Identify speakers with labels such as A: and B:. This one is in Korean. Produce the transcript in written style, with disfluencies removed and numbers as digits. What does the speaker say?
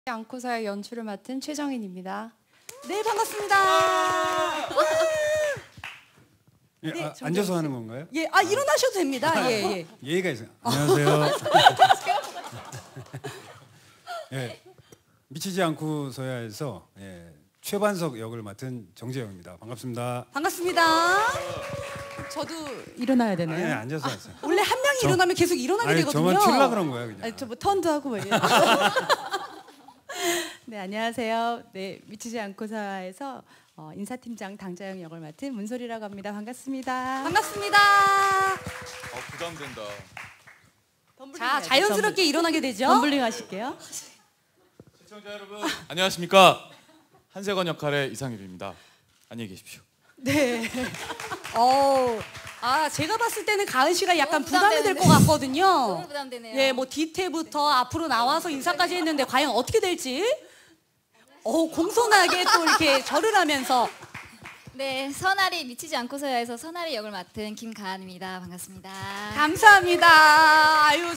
A: 않고서야 연출을 맡은 최정인입니다.
B: 네, 반갑습니다.
C: 예,
B: 네,
C: 앉아서 하는 건가요?
B: 예, 일어나셔도 됩니다. 예, 예.
C: 예의가 있어요. 안녕하세요. 예, 미치지 않고서야에서 최반석 역을 맡은 정재영입니다. 반갑습니다.
B: 반갑습니다. 저도 일어나야 되나요?
C: 네, 앉아서 하세요.
B: 원래 한 명이 일어나면 계속 일어나게 되거든요.
C: 저만 칠라 그런 거야 그냥.
B: 저 뭐 턴도 하고 뭐 이래요. 네, 안녕하세요. 네, 미치지 않고서에서 인사팀장 당자영 역을 맡은 문솔이라고 합니다. 반갑습니다. 반갑습니다.
D: 부담된다.
B: 자, 자연스럽게 일어나게 되죠. 덤블링 하실게요.
D: 시청자 여러분, 안녕하십니까? 한세건 역할의 이상일입니다. 안녕히 계십시오.
B: 네. 제가 봤을 때는 가은 씨가 약간 부담이 될 것 같거든요.
E: 너무 부담되네요.
B: 예, 뭐 뒤태부터 앞으로 나와서 인사까지 했는데 과연 어떻게 될지. 공손하게 또 이렇게 절을 하면서.
E: 네, 선아리 미치지 않고서야에서 선아리 역을 맡은 김가은입니다. 반갑습니다.
B: 감사합니다. 아유,